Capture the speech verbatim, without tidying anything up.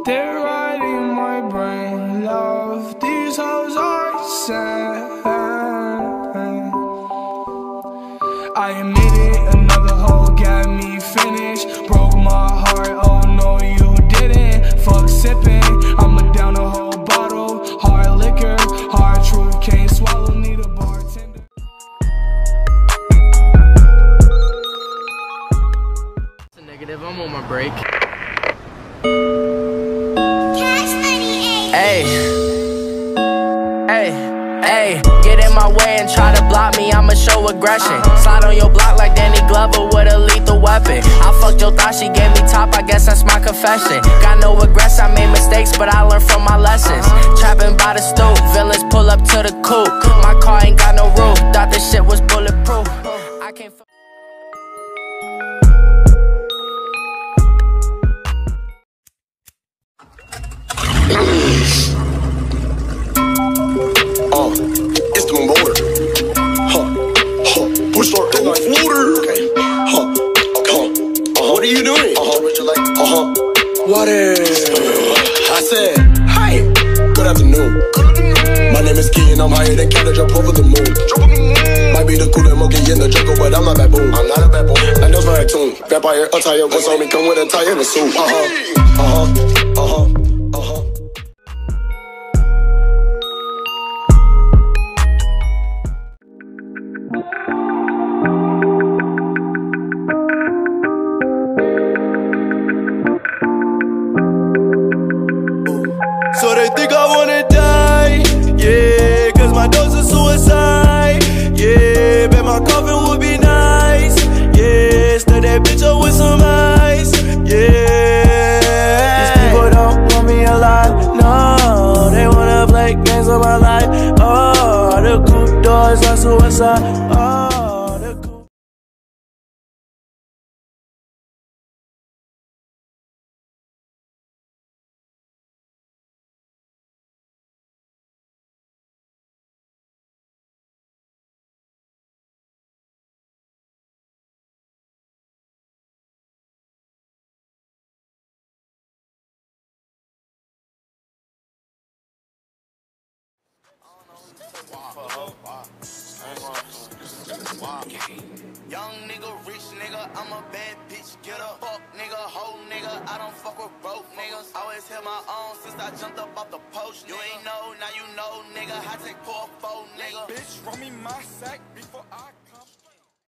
They're riding my brain, love. These hoes are sad. I admit it, another hoe got me finished. Broke my heart, oh no you didn't. Fuck sipping, I'ma down a whole bottle. Hard liquor, hard truth, can't swallow, need a bartender. It's a negative, I'm on my break. Hey, hey, hey, get in my way and try to block me, I'ma show aggression. Slide on your block like Danny Glover with a lethal weapon. I fucked your thought, she gave me top, I guess that's my confession. Got no regrets, I made mistakes, but I learned from my lessons. Trapping by the stoop, villains pull up to the coupe. My car ain't got no roof, thought this shit was bulletproof. I can't f Uh, it's the motor. Huh, huh. Push start in like water. Okay. Huh, okay. Uh-huh. What are you doing? Uh-huh. What you like? Uh-huh. Water. I said, hi. Good afternoon. Good afternoon. My name is Key and I'm higher than Canada, jump over the moon. Jump over the moon. Might be the coolest monkey in the jungle, but I'm not baboon. I'm not a baboon. And that's my tune. Vampire attire, what's on me? Come with a tie and a suit. Uh-huh. Uh-huh. Uh-huh. So they think I wanna die, yeah, cause my dose is suicide, yeah, bet my coffin would be nice, yeah, stir that bitch up with some ice, yeah. These people don't want me alive, no, they wanna play games of my life, oh, the cool doors are suicide, oh, the cool. Young nigga, rich nigga, I'm a bad bitch, get up. Fuck nigga, hoe nigga, I don't fuck with broke niggas. Always held my own since I jumped up off the post. You ain't know, now you know, nigga. I take poor foe, nigga. Bitch, run me my sack before I